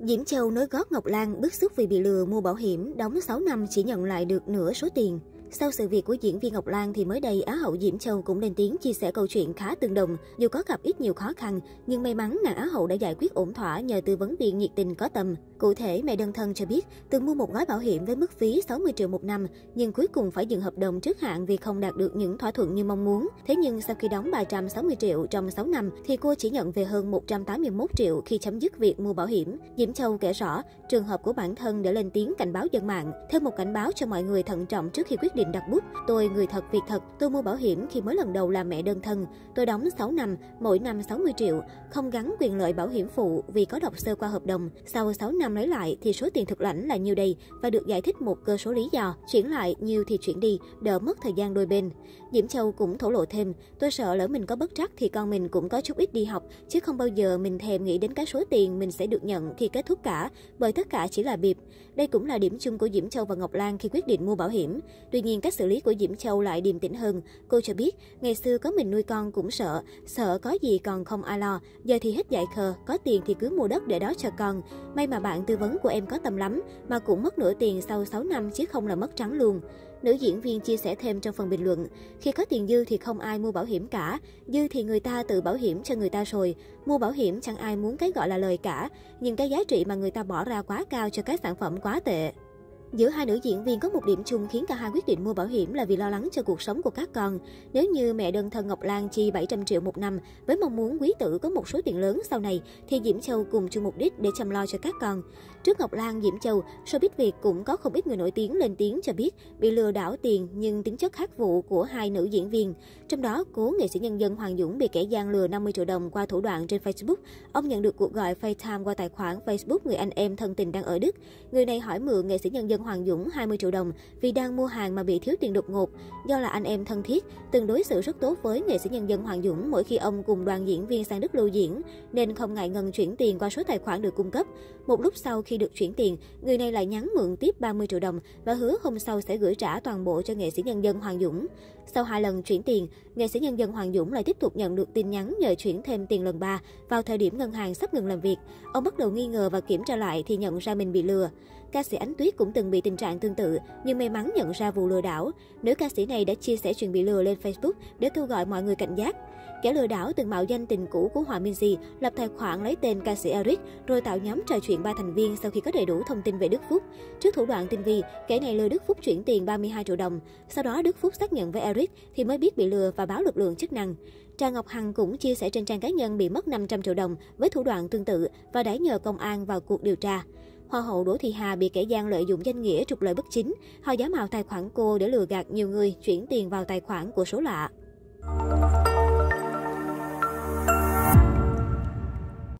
Diễm Châu nối gót Ngọc Lan bức xúc vì bị lừa mua bảo hiểm, đóng 6 năm chỉ nhận lại được nửa số tiền. Sau sự việc của diễn viên Ngọc Lan thì mới đây Á hậu Diễm Châu cũng lên tiếng chia sẻ câu chuyện khá tương đồng. Dù có gặp ít nhiều khó khăn, nhưng may mắn nàng Á hậu đã giải quyết ổn thỏa nhờ tư vấn viên nhiệt tình có tầm. Cụ thể, mẹ đơn thân cho biết từng mua một gói bảo hiểm với mức phí 60 triệu một năm, nhưng cuối cùng phải dừng hợp đồng trước hạn vì không đạt được những thỏa thuận như mong muốn. Thế nhưng sau khi đóng 360 triệu trong 6 năm thì cô chỉ nhận về hơn 181 triệu khi chấm dứt việc mua bảo hiểm. Diễm Châu kể rõ trường hợp của bản thân để lên tiếng cảnh báo dân mạng, thêm một cảnh báo cho mọi người thận trọng trước khi quyết định đặt bút. Tôi người thật việc thật, tôi mua bảo hiểm khi mới lần đầu làm mẹ đơn thân. Tôi đóng 6 năm, mỗi năm 60 triệu, không gắn quyền lợi bảo hiểm phụ vì có đọc sơ qua hợp đồng. Sau 6 năm lấy lại thì số tiền thực lãnh là nhiêu đây và được giải thích một cơ số lý do. Chuyển lại nhiêu thì chuyển đi, đỡ mất thời gian đôi bên. Diễm Châu cũng thổ lộ thêm, tôi sợ lỡ mình có bất trắc thì con mình cũng có chút ít đi học, chứ không bao giờ mình thèm nghĩ đến cái số tiền mình sẽ được nhận khi kết thúc cả, bởi tất cả chỉ là bịp. Đây cũng là điểm chung của Diễm Châu và Ngọc Lan khi quyết định mua bảo hiểm. Tuy nhiên, cách xử lý của Diễm Châu lại điềm tĩnh hơn. Cô cho biết, ngày xưa có mình nuôi con cũng sợ có gì còn không ai lo. Giờ thì hết dại khờ, có tiền thì cứ mua đất để đó cho con. May mà bạn tư vấn của em có tầm lắm, mà cũng mất nửa tiền sau 6 năm chứ không là mất trắng luôn. Nữ diễn viên chia sẻ thêm trong phần bình luận, khi có tiền dư thì không ai mua bảo hiểm cả, dư thì người ta tự bảo hiểm cho người ta rồi. Mua bảo hiểm chẳng ai muốn cái gọi là lời cả, nhưng cái giá trị mà người ta bỏ ra quá cao cho cái sản phẩm quá tệ. Giữa hai nữ diễn viên có một điểm chung khiến cả hai quyết định mua bảo hiểm là vì lo lắng cho cuộc sống của các con. Nếu như mẹ đơn thân Ngọc Lan chi 700 triệu một năm với mong muốn quý tử có một số tiền lớn sau này, thì Diễm Châu cùng chung mục đích để chăm lo cho các con. Trước Ngọc Lan, Diễm Châu, showbiz Việt cũng có không ít người nổi tiếng lên tiếng cho biết bị lừa đảo tiền nhưng tính chất khác vụ của hai nữ diễn viên. Trong đó, cố nghệ sĩ nhân dân Hoàng Dũng bị kẻ gian lừa 50 triệu đồng qua thủ đoạn trên Facebook. Ông nhận được cuộc gọi FaceTime qua tài khoản Facebook người anh em thân tình đang ở Đức. Người này hỏi mượn nghệ sĩ nhân dân Hoàng Dũng 20 triệu đồng vì đang mua hàng mà bị thiếu tiền đột ngột. Do là anh em thân thiết, từng đối xử rất tốt với nghệ sĩ nhân dân Hoàng Dũng mỗi khi ông cùng đoàn diễn viên sang Đức lưu diễn, nên không ngại ngần chuyển tiền qua số tài khoản được cung cấp. Một lúc sau khi được chuyển tiền, người này lại nhắn mượn tiếp 30 triệu đồng và hứa hôm sau sẽ gửi trả toàn bộ cho nghệ sĩ nhân dân Hoàng Dũng. Sau 2 lần chuyển tiền, nghệ sĩ nhân dân Hoàng Dũng lại tiếp tục nhận được tin nhắn nhờ chuyển thêm tiền lần 3 vào thời điểm ngân hàng sắp ngừng làm việc. Ông bắt đầu nghi ngờ và kiểm tra lại thì nhận ra mình bị lừa. Ca sĩ Ánh Tuyết cũng từng bị tình trạng tương tự nhưng may mắn nhận ra vụ lừa đảo. Nữ ca sĩ này đã chia sẻ chuyện bị lừa lên Facebook để kêu gọi mọi người cảnh giác. Kẻ lừa đảo từng mạo danh tình cũ của Hòa Minzy, lập tài khoản lấy tên ca sĩ Eric rồi tạo nhóm trò chuyện 3 thành viên sau khi có đầy đủ thông tin về Đức Phúc. Trước thủ đoạn tinh vi, kẻ này lừa Đức Phúc chuyển tiền 32 triệu đồng. Sau đó Đức Phúc xác nhận với Eric thì mới biết bị lừa và báo lực lượng chức năng. Trang Ngọc Hằng cũng chia sẻ trên trang cá nhân bị mất 500 triệu đồng với thủ đoạn tương tự và đã nhờ công an vào cuộc điều tra. Hoa hậu Đỗ Thị Hà bị kẻ gian lợi dụng danh nghĩa trục lợi bất chính, họ giả mạo tài khoản cô để lừa gạt nhiều người chuyển tiền vào tài khoản của số lạ.